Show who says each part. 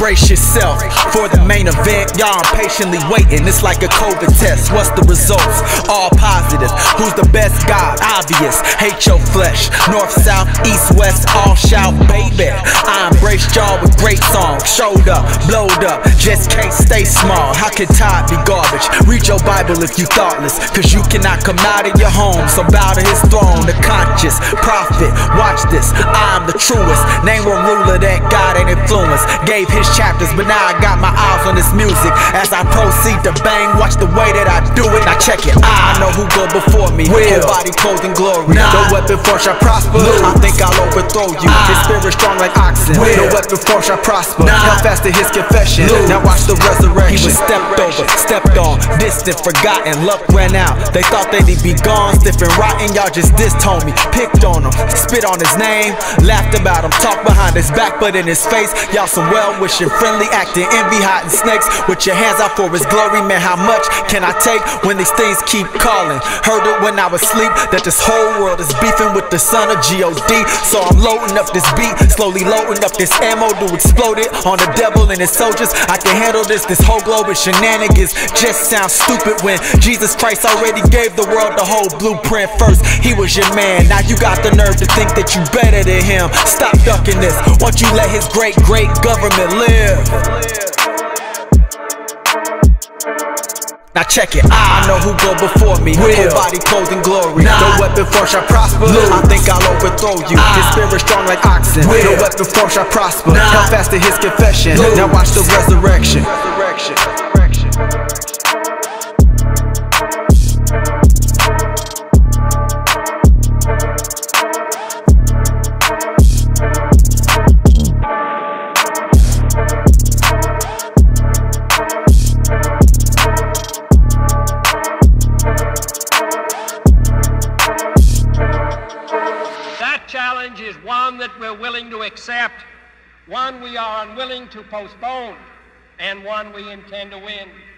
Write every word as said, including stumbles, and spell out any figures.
Speaker 1: brace yourself for the main event. Y'all patiently waiting, it's like a COVID test. What's the results? All positive. Who's the best guy? Obvious. Hate your flesh. North, south, east, west, all shout, baby. I embraced y'all with great songs. Showed up, blowed up, just can't stay small. How can time be garbage? Read your Bible if you thoughtless, cause you cannot come out of your home. So bow to his throne, the conscious prophet. Watch this, I'm the truest. Name one ruler that God ain't influenced. Gave his chapters, but now I got my eyes on this music. As I proceed to bang, watch the way that I do it. Now check it, I know who go before me. Will. Body, clothing, glory. Nah. No weapon force shall prosper. Lose. I think I'll overthrow you. Ah. His spirit strong like oxen. Will. No weapon force shall prosper. Nah. Held fast to his confession. Lose. Now watch the resurrection. He was stepped over, stepped on, distant, forgotten. Luck ran out. They thought they'd be gone, stiff and rotten. Y'all just dissed homie, picked on him, spit on his name, laughed about him, talked behind his back, but in his face, y'all some well-wishing, friendly, acting, envy, hiding snakes. With your hands out for his glory, man, how much can I take when these things keep calling? Heard it when I was asleep, that this whole world is beefing with the son of G O D. So I'm loading up this beat, slowly loading up this ammo to explode it on the devil and his soldiers. I can handle this, this whole globe is shenanigans. Just sounds stupid when Jesus Christ already gave the world the whole blueprint first. He was your man, now you got the nerve to think that you better than him. Stop ducking this, won't you let his great, great government live? Now check it, I know who go before me. Will. Body, clothing, glory. Nah. No weapon force shall prosper. Lose. I think I'll overthrow you. Ah. His spirit strong like oxen. Will. No weapon force shall prosper. Nah. Held fast to his confession. Lose. Now watch the resurrection. resurrection.
Speaker 2: Challenge is one that we're willing to accept, one we are unwilling to postpone, and one we intend to win.